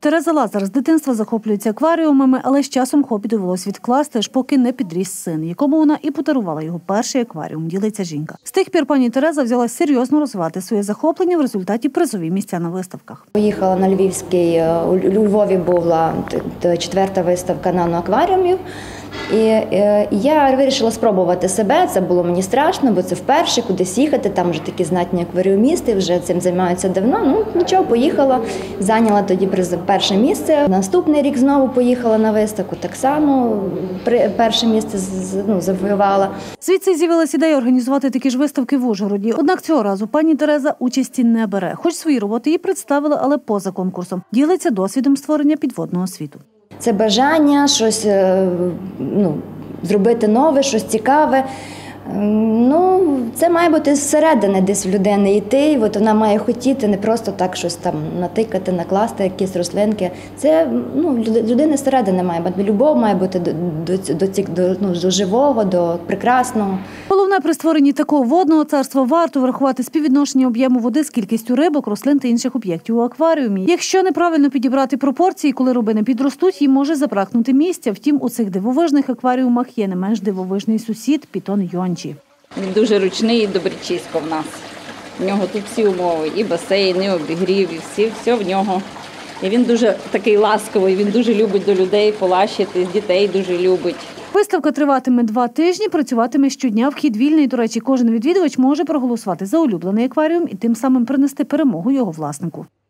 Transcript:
Тереза Лазар з дитинства захоплюється акваріумами, але з часом хобі довелось відкласти, аж поки не підріс син, якому вона і подарувала його перший акваріум, ділиться жінка. З тих пір пані Тереза взялась серйозно розвивати своє захоплення, в результаті призові місця на виставках. Поїхала на Львівський, у Львові була 4-та виставка наноакваріумів. І я вирішила спробувати себе, це було мені страшно, бо це вперше, кудись їхати, там вже такі знатні акваріумісти, вже цим займаються давно. Нічого, поїхала, зайняла тоді перше місце. Наступний рік знову поїхала на виставку, так само перше місце завоювала. Звідси з'явилась ідея організувати такі ж виставки в Ужгороді. Однак цього разу пані Тереза участі не бере. Хоч свої роботи їй представили, але поза конкурсом. Ділиться досвідом створення підводного світу. Це бажання щось зробити нове, щось цікаве. Це має бути зсередини десь в людини йти, і от вона має хотіти не просто так щось там натикати, накласти якісь рослинки. Це людини зсередини має бути, любов має бути до живого, до прекрасного. Головне при створенні такого водного царства варто врахувати співвідношення об'єму води з кількістю рибок, рослин та інших об'єктів у акваріумі. Якщо неправильно підібрати пропорції, коли рибини підростуть, їм може забракнути місця. Втім, у цих дивовижних акваріумах є не менш дивовижний сусід – пітон Йончі. Він дуже ручний і добрячисько в нас. В нього тут всі умови, і басейн, і обігрів, і все в нього. І він дуже такий ласковий, він дуже любить до людей полащити, дітей дуже любить. Виставка триватиме 2 тижні, працюватиме щодня, вхід вільний. До речі, кожен відвідувач може проголосувати за улюблений акваріум і тим самим принести перемогу його власнику.